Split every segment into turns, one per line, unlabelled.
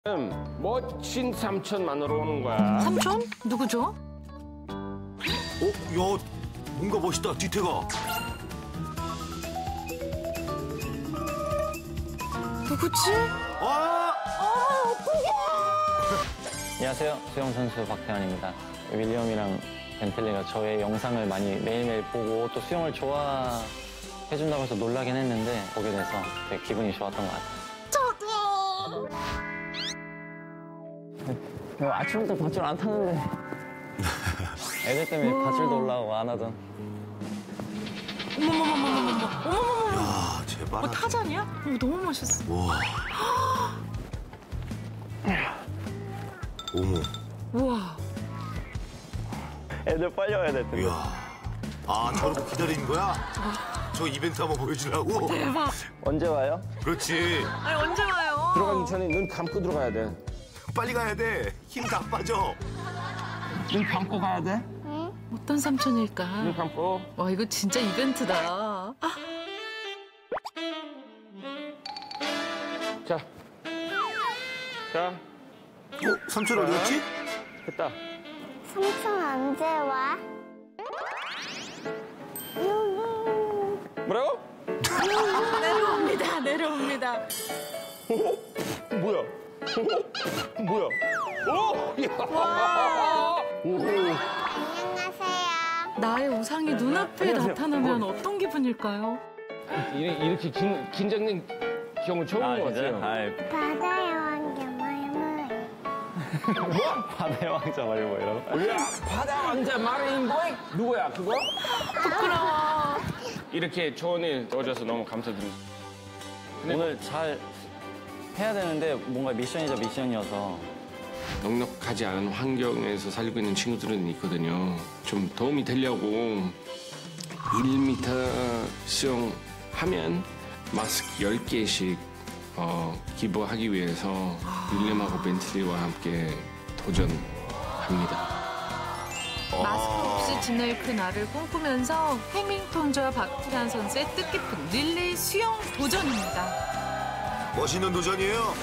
멋진 삼촌 만나러 오는 거야.
삼촌? 누구죠?
야, 뭔가 멋있다, 뒤태가.
누구지?
안녕하세요. 수영 선수 박태환입니다. 윌리엄이랑 벤틀리가 저의 영상을 많이 매일매일 보고 또 수영을 좋아해준다고 해서 놀라긴 했는데 보게 돼서 되게 기분이 좋았던 것 같아요. 저도! 아침부터 밧줄 안 타는데 애들 때문에 밧줄도 올라오고 안 하던.
어머머머머머머머.
야, 제발.
타잔이야? 너무 멋있어.
와. 어머.
우와.
애들 빨리 와야 될 텐데.
이야. 아, 저러고 기다리는 거야? 저 이벤트 한번 보여주려고?
대박.
언제 와요?
그렇지.
아니, 언제 와요?
들어가기 전에 눈 감고 들어가야 돼.
빨리 가야 돼. 힘 다 빠져.
눈 감고 가야 돼.
어떤 삼촌일까?
눈 감고.
와, 이거 진짜 이벤트다. 아.
자. 자,
삼촌 어디 갔지?
됐다.
삼촌 언제 와?
뭐라고?
내려옵니다, 내려옵니다.
뭐야? 뭐야? 야!
안녕하세요.
나의 우상이 눈앞에 나타나면 어떤 기분일까요?
이렇게 긴장된 경우 처음 본 것 같아요.
바다의 왕자 말물.
바다의 왕자 말이 뭐예요?
야, 바다 왕자 마레인보이 누구야? 그거?
부끄러워.
이렇게 좋은 일 도와줘서 너무 감사드립니다.
오늘 잘 해야 되는데 뭔가 미션이자 미션이어서.
넉넉하지 않은 환경에서 살고 있는 친구들은 있거든요. 좀 도움이 되려고 1m 수영하면 마스크 10개씩 기부하기 위해서 윌리엄하고 벤틀리와 함께 도전합니다.
마스크 없이 지낼 그날을 꿈꾸면서 해밍턴즈와 박태환 선수의 뜻깊은 릴레이 수영 도전입니다.
멋있는 도전이에요.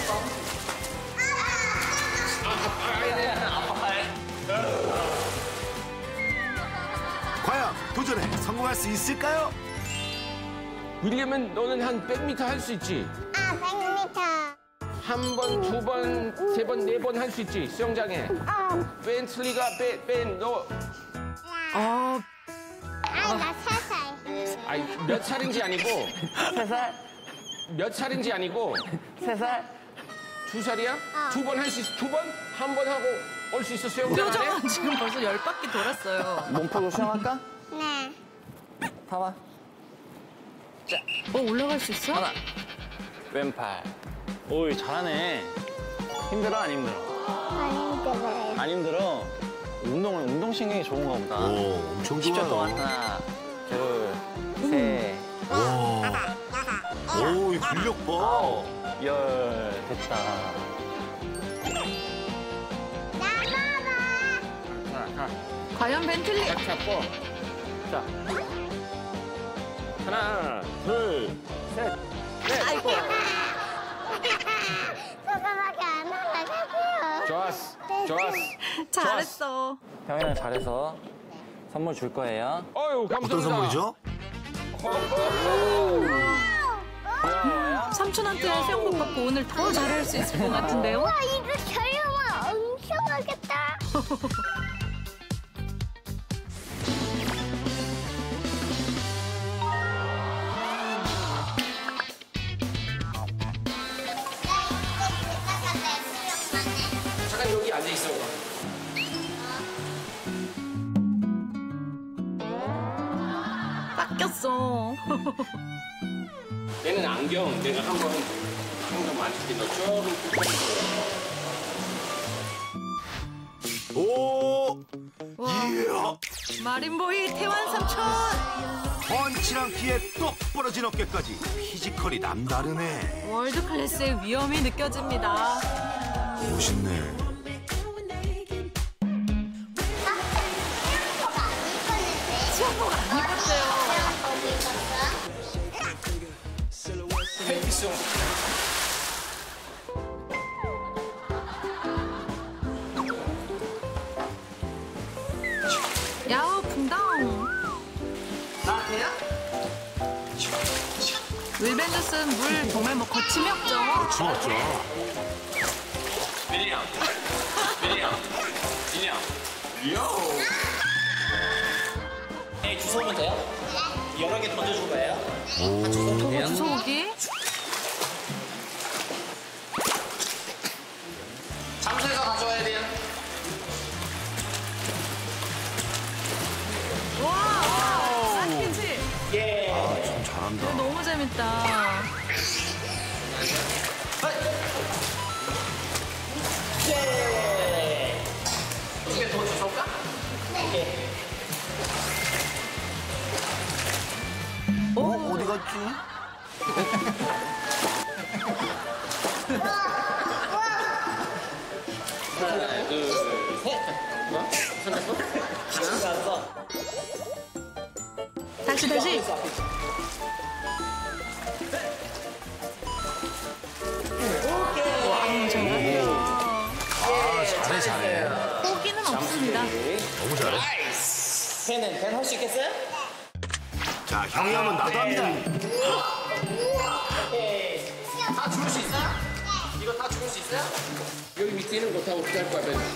과연 도전에 성공할 수 있을까요?
윌리엄은 너는 한 100m 할 수 있지?
100m.
한 번, 두 번, 세 번, 네 번 할 수 있지? 수영장에. 벤틀리가 너
아,
나 3살.
아니 몇 살인지 아니고
3살?
몇 살인지 아니고
3살?
2살이야? 두 번 할 수 있어? 두 번? 한 번 하고 올 수 있어 수영장 안에?
표정은 지금 벌써 10바퀴 돌았어요.
몸풀고 수영할까?
네.
봐봐.
올라갈 수 있어?
하나. 왼팔. 오이, 잘하네. 힘들어, 안 힘들어?
안 힘들어요.
안 힘들어. 운동신경이 좋은가 보다.
오, 엄청
10초 동안
좋아요.
하나, 둘, 셋,
와. 오, 이 근력 봐.
아홉, 열. 됐다.
하나,
과연 벤틀리?
딱 잡고 자 하나 둘 셋 넷
아이고.
조금밖에 안 올라가고요.
좋았어 좋았어
잘했어.
형이랑 잘해서 선물 줄 거예요.
어유 감사합니다.
어떤 선물이죠?
삼촌한테 수영복 받고 오늘 더 잘할 수 있을 것 같은데요?
와, 이거 저렴한 엄청 하겠다.
잠깐 여기 앉아 있어.
닦였어.
얘는 안경 내가 한번 안경 만질게 너 조금
오!
와.
이야!
마린보이 태환 삼촌.
펀치랑 키에 똑 부러진 어깨까지 피지컬이 남다르네.
월드 클래스의 위험이 느껴집니다.
멋있네.
수영복 안 입었어요.
팬티 수영
야호 붕당.
나한테야?
윌벤더스는 물 정말 뭐 거침이 없죠.
고맙죠.
윌리엄.
네, 주워오면 돼요? 여러 개 던져줄 거예요?
저거 주워오기.
잠수해서 가져와야 돼요.
와, 낚이지?
참 잘한다.
너무 재밌다.
두 개 더 주워올까?
어디 갔지?
하나, 둘, 셋. 뭐? 손잡고? 하나.
다시 다시.
잘해, 잘해.
포기는 없습니다.
너무 잘해.
벤 할 수 있겠어요?
자, 형이 하면 나도 합니다.
다 죽을 수 있어요? 이거 다 죽을 수 있어요? 여기 밑에 있는 거 다 어떻게 할 거야, Ben?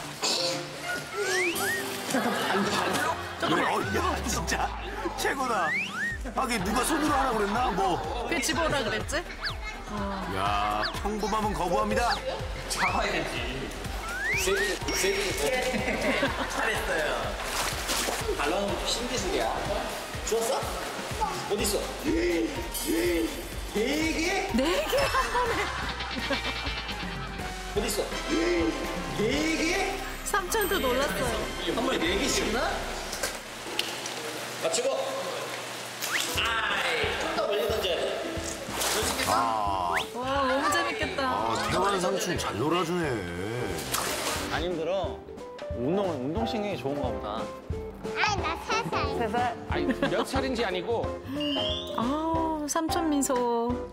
야, 진짜 최고다. 하긴 누가 손으로 하라고 그랬나? 뭐.
그 집어오라 그랬지?
야, 평범함은 거부합니다.
잡아야 되지.
잘했어요. 발로는 신기술이야. 주웠어? 어디 있어? 되게?
4개 한 번에.
어디 있어? 되게?
삼촌도 놀랐어요.
한 번에 4개씩이나? 맞추고. 아이, 좀 더 멀리 던져야 돼.
아,
와, 너무 재밌겠다.
태환 삼촌 잘 놀아주네.
안 힘들어. 운동신경이 좋은가 보다.
아이, 나 3살.
아니, 몇 살인지 아니고.
아, 삼촌 미소.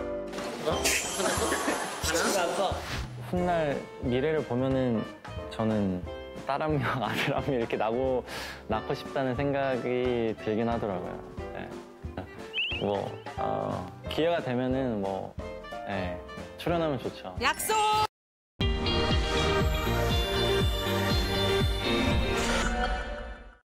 하나.
훗날 미래를 보면은 저는 딸 한 명, 아들 한 명 이렇게 낳고 싶다는 생각이 들긴 하더라고요. 네. 기회가 되면은 출연하면 좋죠.
약속!